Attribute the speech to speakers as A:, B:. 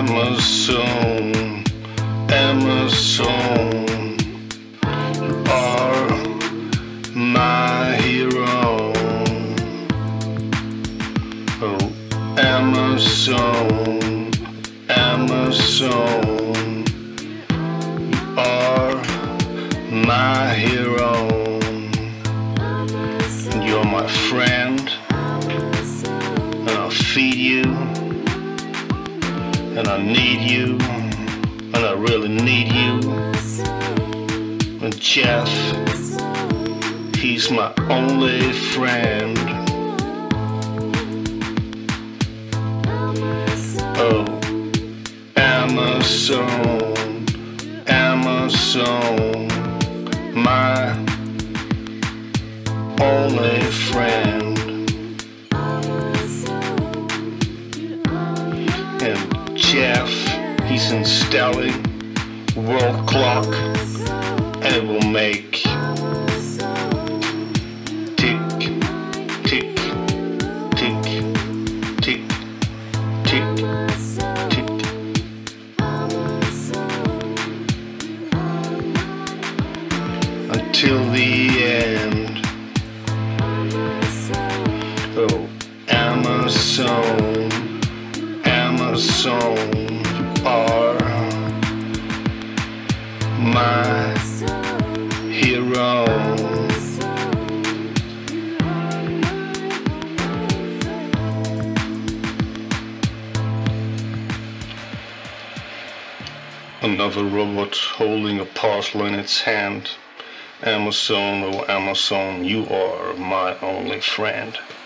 A: Amazon, Amazon, you are my hero. Oh, Amazon, Amazon, you are my hero. And you're my friend, and I'll feed you, and I need you, and I really need you. And Jeff, he's my only friend. Oh, Amazon, Amazon, my only friend. And Jeff, he's installing world clock, and it will make tick, tick, tick, tick, tick, tick. Until the end. Oh, Amazon, Amazon, you are my hero. Another robot holding a parcel in its hand. Amazon, oh Amazon, you are my only friend.